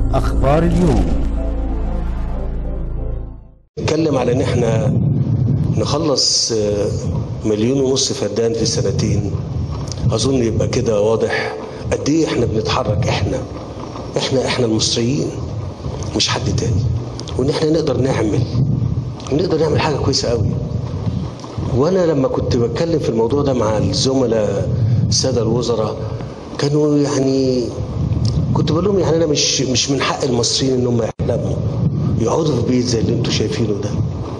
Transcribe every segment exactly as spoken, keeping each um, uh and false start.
أخبار اليوم. نتكلم على ان احنا نخلص مليون ونص فدان في سنتين. اظن يبقى كده واضح قد ايه احنا بنتحرك، احنا احنا احنا المصريين مش حد تاني، وان احنا نقدر نعمل نقدر نعمل حاجه كويسه قوي. وانا لما كنت بتكلم في الموضوع ده مع الزملاء الساده الوزراء كانوا يعني كنت بقول لهم يعني انا مش مش من حق المصريين ان هم يحلموا يقعدوا في بيت زي اللي انتوا شايفينه ده.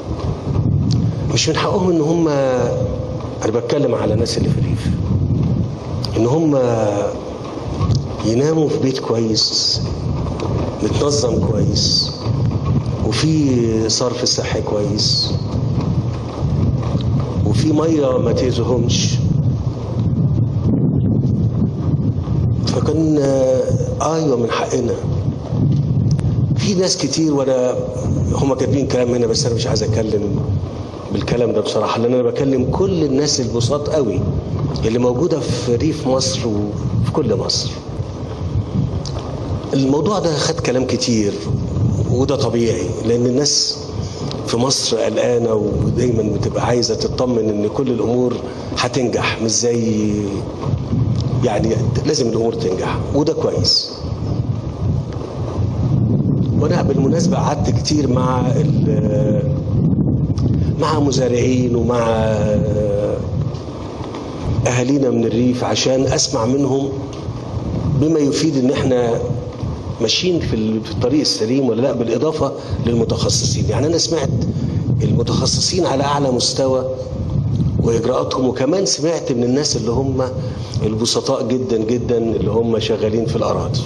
مش من حقهم ان هم، انا بتكلم على الناس اللي في الريف، ان هم يناموا في بيت كويس متنظم كويس وفي صرف صحي كويس وفي ميه ما تهزهمش. فكان ايوه من حقنا. في ناس كتير وانا هم كاتبين كلام هنا، بس انا مش عايز اتكلم بالكلام ده بصراحه، لان انا بكلم كل الناس البساط قوي اللي موجوده في ريف مصر وفي كل مصر. الموضوع ده خد كلام كتير وده طبيعي، لان الناس في مصر قلقانه ودايما بتبقى عايزه تطمن ان كل الامور هتنجح، مش زي يعني لازم الامور تنجح وده كويس. وانا بالمناسبه قعدت كتير مع مع مزارعين ومع اهالينا من الريف عشان اسمع منهم بما يفيد ان احنا ماشيين في الطريق السليم ولا لا، بالاضافه للمتخصصين. يعني انا سمعت المتخصصين على اعلى مستوى واجراءاتهم، وكمان سمعت من الناس اللي هم البسطاء جدا جدا اللي هم شغالين في الاراضي،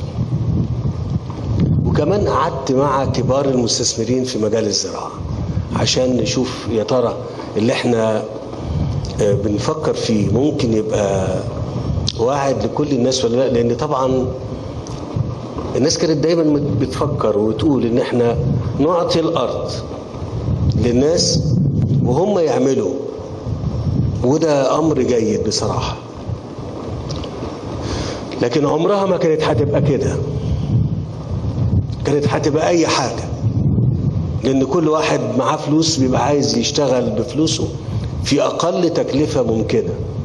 وكمان قعدت مع كبار المستثمرين في مجال الزراعه عشان نشوف يا ترى اللي احنا بنفكر فيه ممكن يبقى واعد لكل الناس ولا لا. لان طبعا الناس كانت دايما بتفكر وتقول ان احنا نعطي الارض للناس وهم يعملوا، وده امر جيد بصراحه، لكن عمرها ما كانت هتبقى كده. كانت هتبقى اي حاجه، لان كل واحد معاه فلوس بيبقى عايز يشتغل بفلوسه في اقل تكلفه ممكنه.